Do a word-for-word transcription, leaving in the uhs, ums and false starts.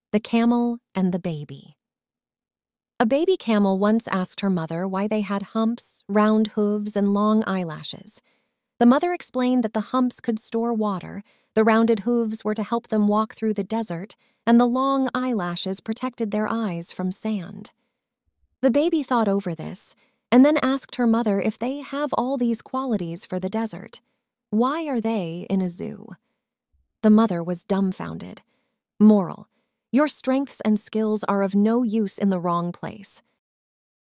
The Camel and the Baby. A baby camel once asked her mother why they had humps, round hooves, and long eyelashes. The mother explained that the humps could store water, the rounded hooves were to help them walk through the desert, and the long eyelashes protected their eyes from sand. The baby thought over this, and then asked her mother if they have all these qualities for the desert. Why are they in a zoo? The mother was dumbfounded. Moral: your strengths and skills are of no use in the wrong place.